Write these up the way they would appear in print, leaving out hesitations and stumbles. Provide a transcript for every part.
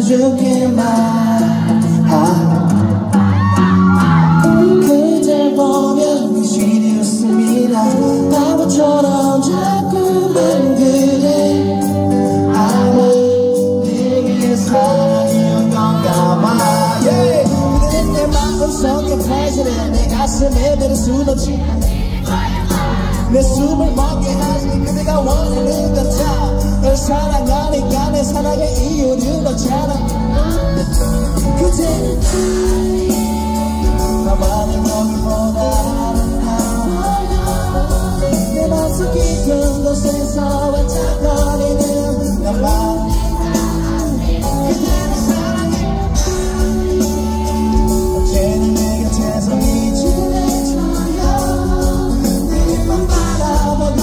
해줄게만 그댈 보면 미신이 웃습니다. 바보처럼 자꾸만 그래 아마 내게 사랑이었던 건가 봐 yeah. 그대 내 마음속에 패지래 내 가슴에 들을 순 없지 내 숨을 멎게 하지 그대가 원하는 것처럼 널 사랑하니까 내 사랑의 이유를 넣잖아 그대는 나만의 몸보다 아름다워요 내 맘속 깊은 곳에서 반짝거리는 나만 그대를 사랑해 언제나 내 곁에서 미쳐줘요 내만 바라보고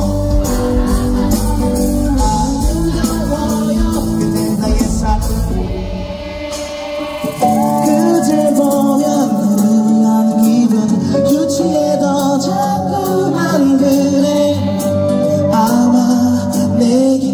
그댈 보면 흐르는 기분 유치해도 자꾸만 그래 아마 내게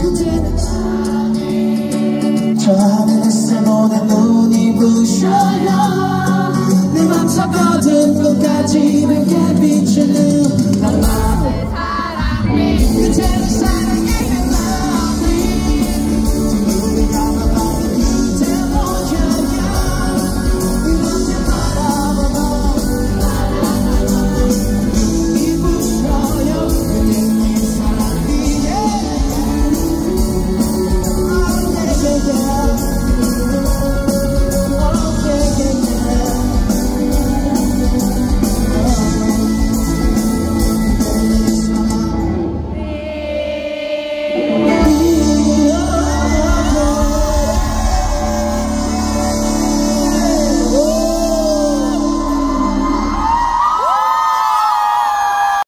저 하늘에서 보낸 눈이 부셔요